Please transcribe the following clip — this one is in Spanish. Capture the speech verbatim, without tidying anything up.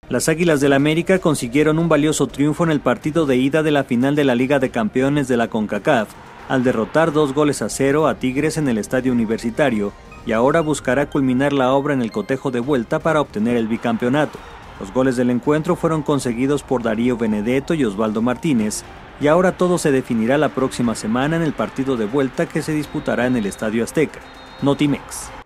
Las Águilas del América consiguieron un valioso triunfo en el partido de ida de la final de la Liga de Campeones de la CONCACAF, al derrotar dos goles a cero a Tigres en el Estadio Universitario, y ahora buscará culminar la obra en el cotejo de vuelta para obtener el bicampeonato. Los goles del encuentro fueron conseguidos por Darío Benedetto y Osvaldo Martínez, y ahora todo se definirá la próxima semana en el partido de vuelta que se disputará en el Estadio Azteca. Notimex.